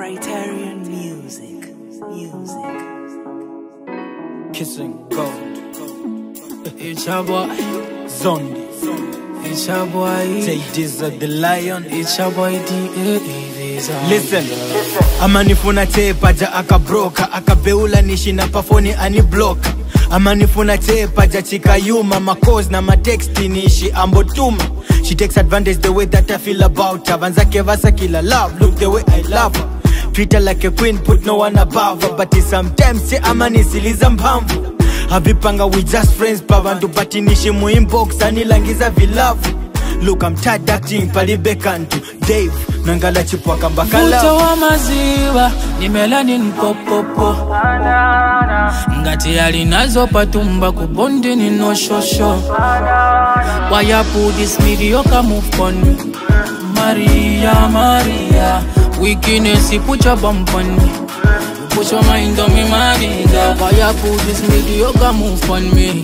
Criterion music. Kissing gold. It's your boy Zondi. It's your boy Dixo the lion. It's your boy Daev. Listen, amanifuna tepa ja akabroka, akabeula nishi na pafoni anibloka. Amanifuna tepa ja chikayuma, makos na matexti nishi ambotuma. She takes advantage the way that I feel about her. Vanzake vasa kila love, look the way I love her. Treat her like a queen, put no one above her. But sometimes say amani siliza mpamvu. Havipanga we just friends, pavandu pati nishi mu inbox anilangiza vilavu. Look, I'm tired acting palibekantu Daev, nangala chipwa kambakala. Futa wa maziwa, ni melanin popopo. Ngati yali nazo patumba kubondi ni no shosho. Why you put this mediocre move on me? Maria, weakness, you put your bump on me. Put your mind on me, Maria. Why you put this mediocre move on me?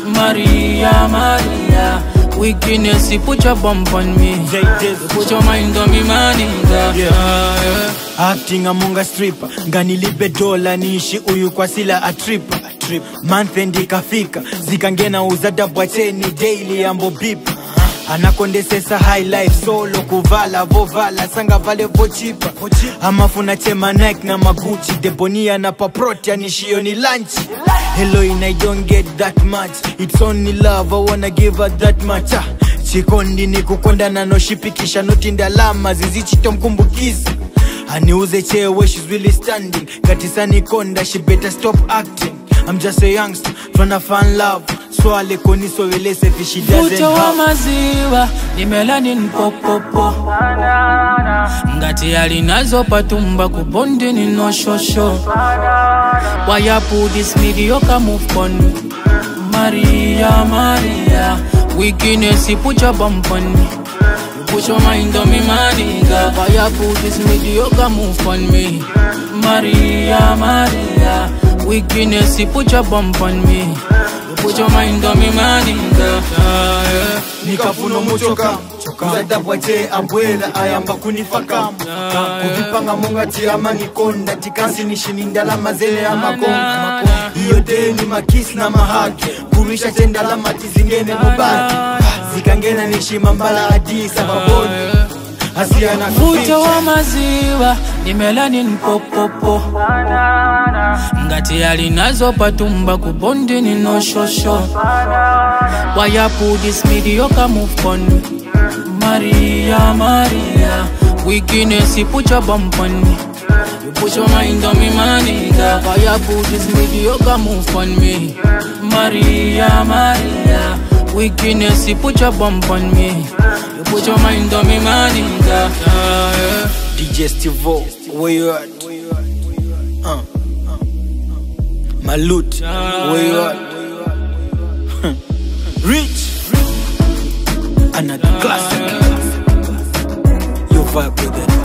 Maria, weakness, you put your bump on me. Put your mind on me, Maria. Acting among a stripper, ngani libe dola nishi uyu kwa sila a tripper. Month end ikafika, zikangena uzada bwacheni daily ambo bipa. Anakondesesa high life solo kuvala vovala sanga vale vochipa. Amafuna chema Nike na maguchi, debonia na paproti anishio ni lunch. Hello, I don't get that much, it's only love, I wanna give her that much. Chikondi ni kukonda na no shipikisha notinda lama zizichito mkumbukiza. Aniuze chewe, she's really standing. Katisani konda, she better stop acting. I'm just a youngster, tryna find love. So ale koni so welese if she doesn't have. Futa wa maziwa, ni melanin popopo. Ngati yali nazo patumba kubondi ni no shosho. Why you put this mediocre move on me? Maria, weakness, you put your bump on me. Put your mind on me, Maria. Why you put this mediocre move on me? Maria, weakness, you put your bump on me. Put your mind on me, Maria. Nikafuno muchoka Zada bwache ambwela ayamba kunifaka. Kuvipanga mungati ama nikonda, tikansi nishinindala mazele ya makonga. Iyo deni makisi na mahaki, kurisha tendala matizingene mubaki. Zikangena nishimambala adisa baboni. Futa wa maziwa, ni melanin popopo. Ngati yali nazo patumba kubondi ni no shosho. Why you put this mediocre move on me? Maria, weakness, you put your bump on me. You put your mind on me, Maria. Why you put this mediocre move on me? Maria, weakness, you put your bump on me. You put your mind on me, Maria. DJ Stivo, where you at? Malut, where you at? Rich, another classic. You vibe with it.